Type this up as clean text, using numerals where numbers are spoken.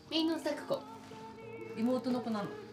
姪の咲子、 妹の子なの。